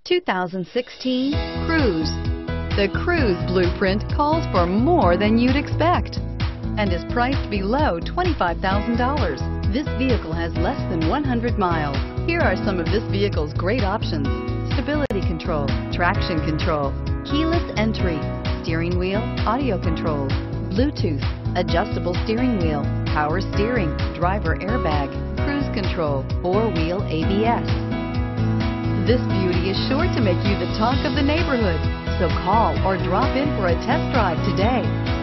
2016 Cruze. The Cruze blueprint calls for more than you'd expect and is priced below $25,000. This vehicle has less than 100 miles. Here are some of this vehicle's great options: stability control, traction control, keyless entry, steering wheel audio controls, Bluetooth, adjustable steering wheel, power steering, driver airbag, cruise control, four-wheel ABS. This beauty is sure to make you the talk of the neighborhood, so call or drop in for a test drive today.